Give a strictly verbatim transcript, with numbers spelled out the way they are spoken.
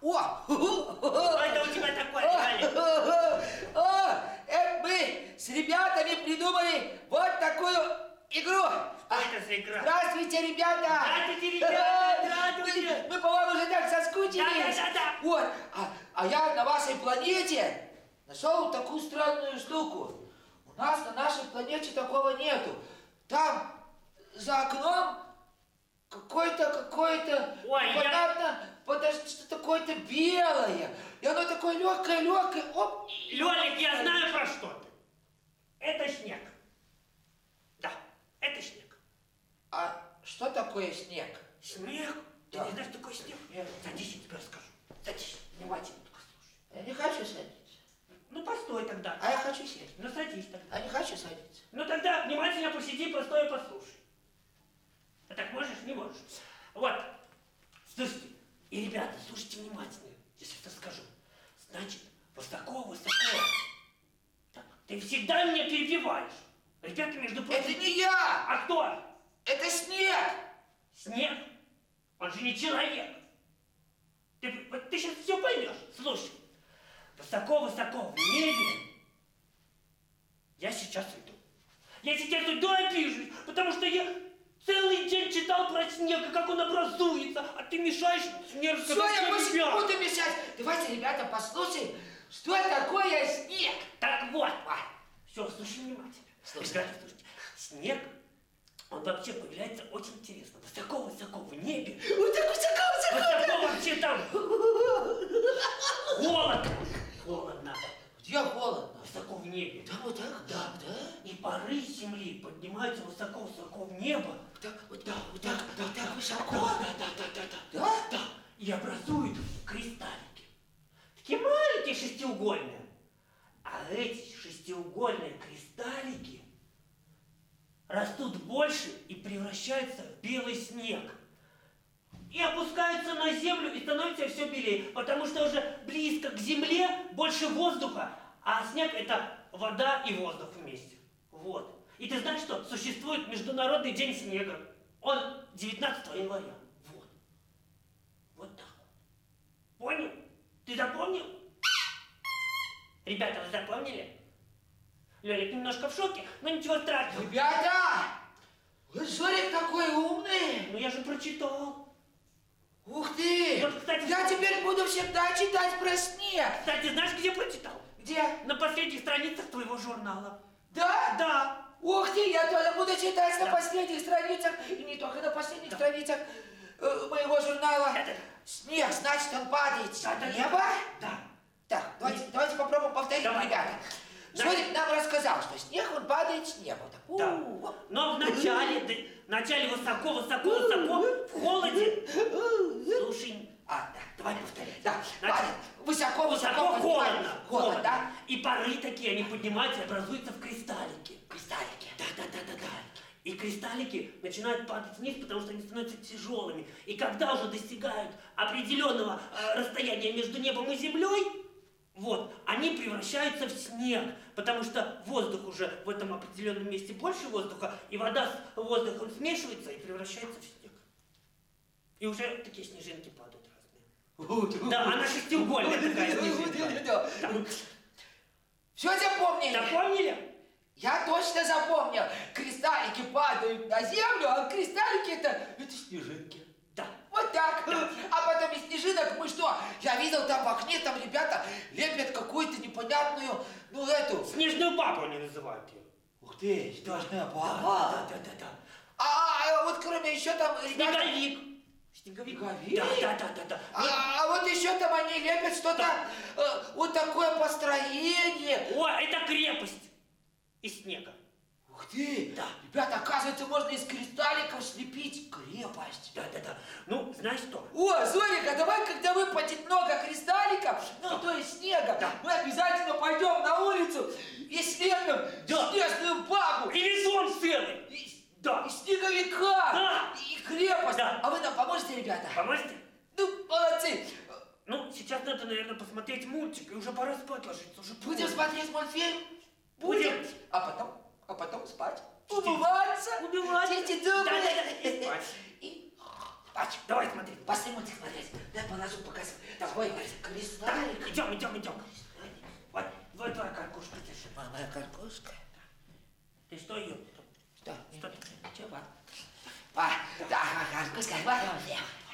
О! Что это у тебя такое, Валя? О, это мы с ребятами придумали вот такую игру. Что это за игра? Здравствуйте, ребята! Здравствуйте, ребята! Здравствуйте! Мы, мы по-моему, уже так соскучились. Да, да, да, да. Вот, а, а я на вашей планете нашел такую странную штуку. У нас на нашей планете такого нету. Там за окном какое-то, какое-то, Ой, понятно, я... подожди, что такое-то белое. И оно такое легкое, легкое. Оп. Лёлик, я знаю, про что ты. Это снег. Да, это снег. А что такое снег? Снег? Ты Да. не знаешь, что такое снег? Нет. Садись, я тебе расскажу. Садись, внимательно только слушай. Я не хочу садиться. Ну, постой тогда. А я хочу сесть. Ну, садись тогда. А не хочу садиться. Ну, тогда внимательно посиди, постой и послушай. А так можешь? Не можешь. Вот. Слушайте, и, ребята, слушайте внимательно. Я сейчас расскажу. Значит, высоко-высоко. Так, ты всегда меня перебиваешь. Ребята, между прочим... Это не я! А кто? Это снег! Снег? Он же не человек. Ты, вот ты сейчас все поймешь. Слушай. Высоко-высоко в небе. Я сейчас иду. Я сейчас иду и обижусь, потому что я целый день читал про снег, и как он образуется, а ты мешаешь мне рассказать. Что я больше не ребят. буду мешать? Давайте, ребята, послушаем, что такое снег. Так вот, все, слушай внимательно. Слушай. Ребята, слушайте. Снег, он вообще появляется очень интересно. Высоко-высоко в небе. Вот так высоко-высоко. Высоко вообще там холодно. Холодно. Где холодно? Высоко в небе. Да, вот так? Да, да. И пары земли поднимаются высоко-высоко в небо. Вот так, вот так, вот так, вот так высоко. Да, да, да, да, да. Да? Да. И образуют кристаллики. Такие маленькие шестиугольные. А эти шестиугольные кристаллики растут больше и превращаются в белый снег. И опускаются на землю и становятся все белее, потому что уже близко к земле больше воздуха, а снег это вода и воздух вместе. Вот. И ты знаешь, что существует Международный день снега. Он девятнадцатого января. Вот. Вот так вот. Понял? Ты запомнил? Ребята, вы запомнили? Лёлик немножко в шоке, но ничего страшного. Ребята! Вы Жорик такой умный. Ну я же прочитал. Ух ты! Вот, кстати, я теперь буду всегда читать про снег. Кстати, знаешь, где прочитал? Где? На последних страницах твоего журнала. Да? Да. Ух ты, я тоже буду читать Да. на последних страницах, и не только на последних Да. страницах э, моего журнала. Да, да, да. Снег, значит, он падает с Да, да, да. неба? Да. Так, давайте, давайте попробуем повторить, Давай. ребята. Да. Жорик нам рассказал, что снег, он падает с неба. Так, Да. у-у-у. Но вначале, ты, вначале высоко, высоко, высоко, в холоде. Слушай, А, да, давай повторять. да, Значит, падает. Высоко, высоко, высоко, поднимается. холодно. Холод, да? И пары такие, они поднимаются и образуются в кристаллики. Кристаллики. Да, да, да, да, да. И кристаллики начинают падать вниз, потому что они становятся тяжелыми. И когда уже достигают определенного э, расстояния между небом и землей, вот, они превращаются в снег, потому что воздух уже в этом определенном месте больше воздуха, и вода с воздухом смешивается и превращается в снег. И уже такие снежинки падают разные. Да, она шестиугольная такая снежинка. Да. Все запомнили? Запомнили? Я точно запомнил. Кристаллики падают на землю, а кристаллики это, это снежинки. Да. Вот так. Да. А потом из снежинок мы что? Я видел там в окне, там ребята лепят какую-то непонятную, ну эту... Снежную бабу они называют ее. Ух ты, снежная Да, баба. да, да, да, да. А, а вот кроме еще там ребята... Снеговик. Снеговик. Снеговик? Да, да, да, да, да. А, а вот еще там они лепят что-то, Да. э, вот такое построение. О, это крепость из снега. Ух ты! Да. Ребята, оказывается, можно из кристалликов слепить крепость. Да, да, да. Ну, знаешь что? О, Зорик, а давай, когда выпадет много кристалликов, ну, Да. то есть снега, Да. мы обязательно пойдем на улицу и слепим Да. снежную бабу. Или дом целый. И, Да. и снеговика. Да. И крепость. Да. А вы нам поможете, ребята? Поможете? Ну, молодцы. Ну, сейчас надо, наверное, посмотреть мультик, и уже пора спать ложиться. Уже Будем поздно. смотреть мультфильм? Будем. А потом, а потом спать. Умываться. Умываться. Дети добрые. Да, да, да, и спать. И Хватит. Давай смотреть. Пошли мультик смотреть. Дай положу показывай. Давай, кристаллик. Так, идем, идем, идем. Вот, вот твоя каркушка держи. А, моя каркушка. Ты что ее? Что? Что ты? Чего? А, да, каркушка, вот он,